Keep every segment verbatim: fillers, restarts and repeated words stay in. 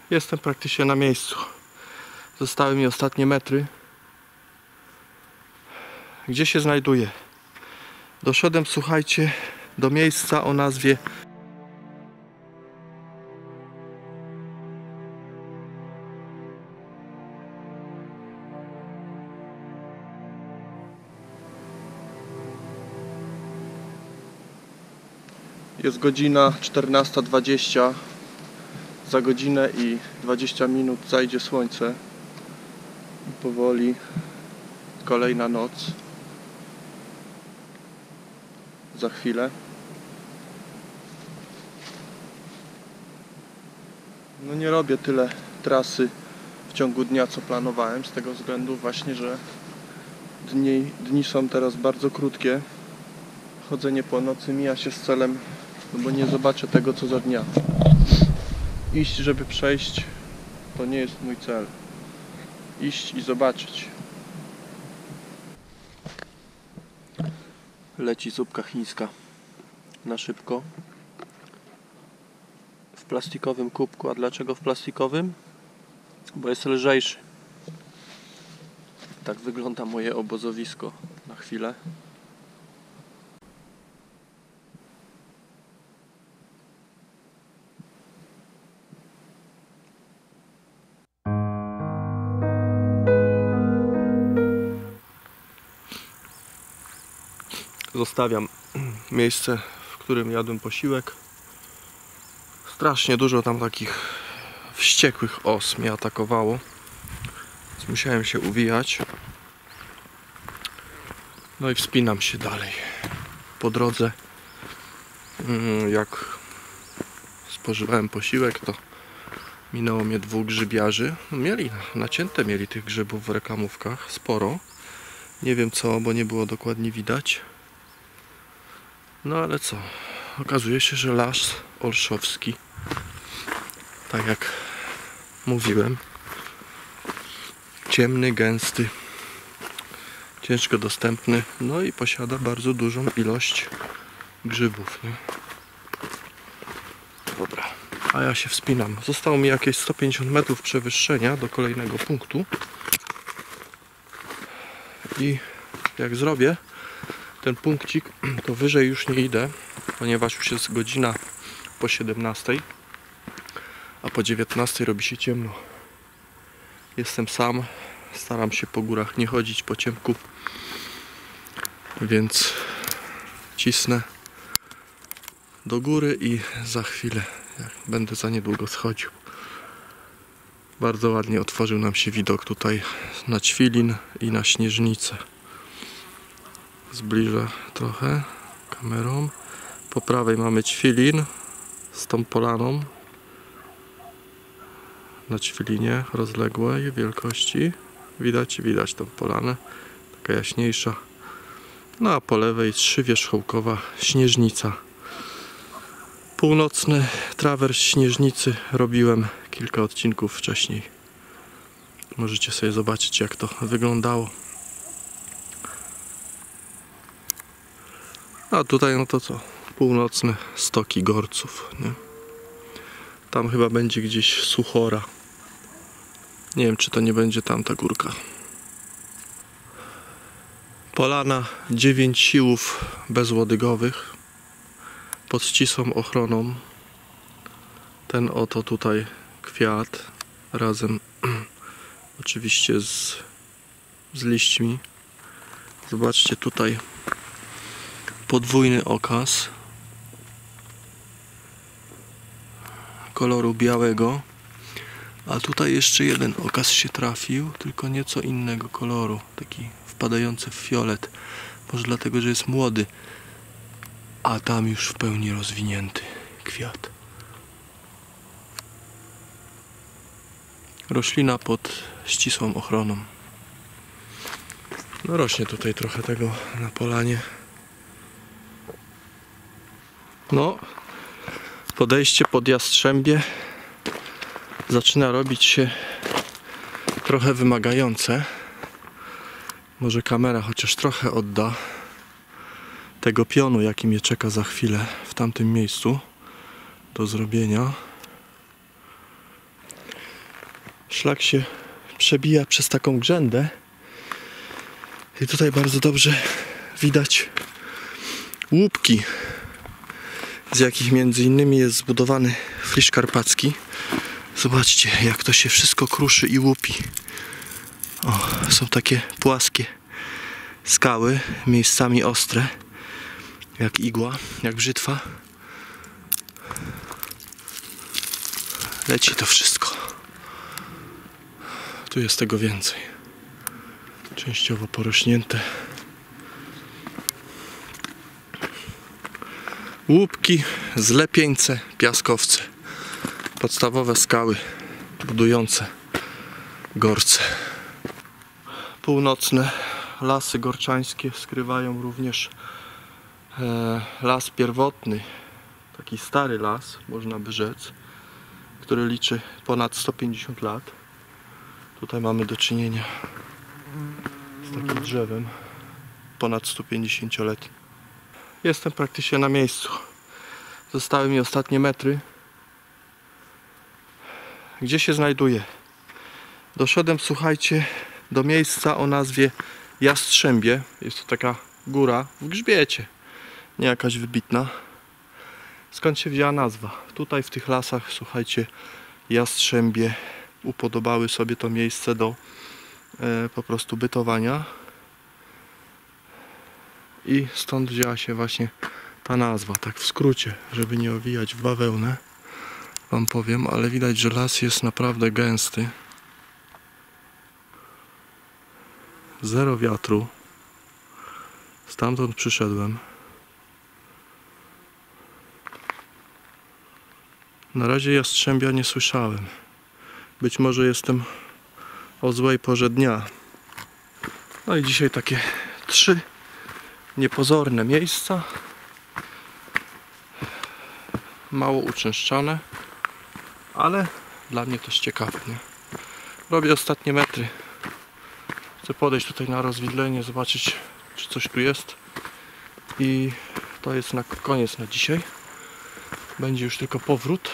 Jestem praktycznie na miejscu. Zostały mi ostatnie metry. Gdzie się znajduję? Doszedłem, słuchajcie, do miejsca o nazwie Jest godzina czternasta dwadzieścia. Za godzinę i dwadzieścia minut zajdzie słońce. I powoli kolejna noc. Za chwilę. No nie robię tyle trasy w ciągu dnia, co planowałem, z tego względu właśnie, że dni, dni są teraz bardzo krótkie. Chodzenie po nocy mija się z celem, no bo nie zobaczę tego, co za dnia. Iść, żeby przejść, to nie jest mój cel. Iść i zobaczyć. Leci zupka chińska na szybko. W plastikowym kubku. A dlaczego w plastikowym? Bo jest lżejszy. Tak wygląda moje obozowisko na chwilę. Zostawiam miejsce, w którym jadłem posiłek. Strasznie dużo tam takich wściekłych os mnie atakowało, więc musiałem się uwijać. No i wspinam się dalej. Po drodze, jak spożywałem posiłek, to minęło mnie dwóch grzybiarzy. Mieli, nacięte mieli tych grzybów w reklamówkach, sporo. Nie wiem co, bo nie było dokładnie widać. No ale co? Okazuje się, że las olszowski, tak jak mówiłem, ciemny, gęsty, ciężko dostępny, no i posiada bardzo dużą ilość grzybów, nie? Dobra, a ja się wspinam. Zostało mi jakieś sto pięćdziesiąt metrów przewyższenia do kolejnego punktu i jak zrobię ten punkcik, to wyżej już nie idę, ponieważ już jest godzina po siedemnastej, a po dziewiętnastej robi się ciemno. Jestem sam, staram się po górach nie chodzić po ciemku, więc cisnę do góry i za chwilę, jak będę za niedługo schodził. Bardzo ładnie otworzył nam się widok tutaj na Ćwilin i na Śnieżnicę. Zbliżę trochę kamerą. Po prawej mamy Ćwilin z tą polaną na Ćwilinie rozległej wielkości. Widać, widać tą polanę, taka jaśniejsza. No a po lewej trzywierzchołkowa Śnieżnica. Północny trawers Śnieżnicy robiłem kilka odcinków wcześniej. Możecie sobie zobaczyć, jak to wyglądało. A tutaj no to co? Północne stoki Gorców, nie? Tam chyba będzie gdzieś Suchora. Nie wiem, czy to nie będzie tamta górka. Polana dziewięć siłów bezłodygowych pod ścisłą ochroną. Ten oto tutaj kwiat razem oczywiście z, z liśćmi. Zobaczcie tutaj podwójny okaz koloru białego, a tutaj jeszcze jeden okaz się trafił, tylko nieco innego koloru, taki wpadający w fiolet, może dlatego, że jest młody, a tam już w pełni rozwinięty kwiat. Roślina pod ścisłą ochroną. No rośnie tutaj trochę tego na polanie. No, podejście pod Jastrzębie zaczyna robić się trochę wymagające. Może kamera chociaż trochę odda tego pionu, jaki mnie czeka za chwilę w tamtym miejscu do zrobienia. Szlak się przebija przez taką grzędę i tutaj bardzo dobrze widać łupki, z jakich między innymi jest zbudowany Frisz Karpacki. Zobaczcie, jak to się wszystko kruszy i łupi. O, są takie płaskie skały, miejscami ostre, jak igła, jak brzytwa. Leci to wszystko. Tu jest tego więcej. Częściowo porośnięte. Łupki, zlepieńce, piaskowce. Podstawowe skały budujące Gorce. Północne lasy gorczańskie skrywają również e, las pierwotny. Taki stary las, można by rzec, który liczy ponad sto pięćdziesiąt lat. Tutaj mamy do czynienia z takim drzewem ponad sto pięćdziesięcioletnim. Jestem praktycznie na miejscu. Zostały mi ostatnie metry. Gdzie się znajduję? Doszedłem, słuchajcie, do miejsca o nazwie Jastrzębie. Jest to taka góra w grzbiecie, nie jakaś wybitna. Skąd się wzięła nazwa? Tutaj w tych lasach, słuchajcie, Jastrzębie upodobały sobie to miejsce do e, po prostu bytowania. I stąd wzięła się właśnie ta nazwa, tak w skrócie, żeby nie owijać w bawełnę, wam powiem, ale widać, że las jest naprawdę gęsty. Zero wiatru. Stamtąd przyszedłem. Na razie jastrzębia nie słyszałem. Być może jestem o złej porze dnia. No i dzisiaj takie trzy niepozorne miejsca. Mało uczęszczane, ale dla mnie też ciekawe, nie? Robię ostatnie metry. Chcę podejść tutaj na rozwidlenie, zobaczyć, czy coś tu jest. I to jest na koniec na dzisiaj. Będzie już tylko powrót.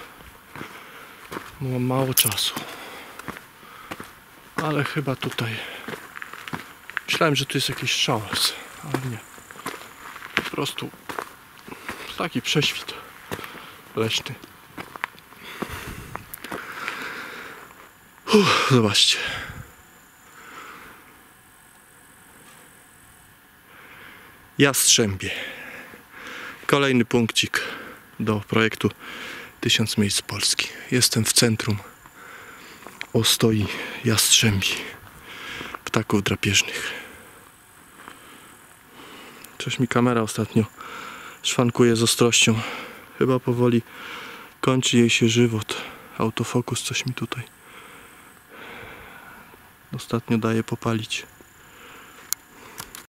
Mam mało czasu. Ale chyba tutaj... Myślałem, że tu jest jakiś szałas, ale nie. Po prostu taki prześwit leśny. Uff, zobaczcie. Jastrzębie. Kolejny punkcik do projektu Tysiąc Miejsc Polski. Jestem w centrum ostoi jastrzębi, ptaków drapieżnych. Coś mi kamera ostatnio szwankuje z ostrością. Chyba powoli kończy jej się żywot. Autofokus coś mi tutaj ostatnio daje popalić.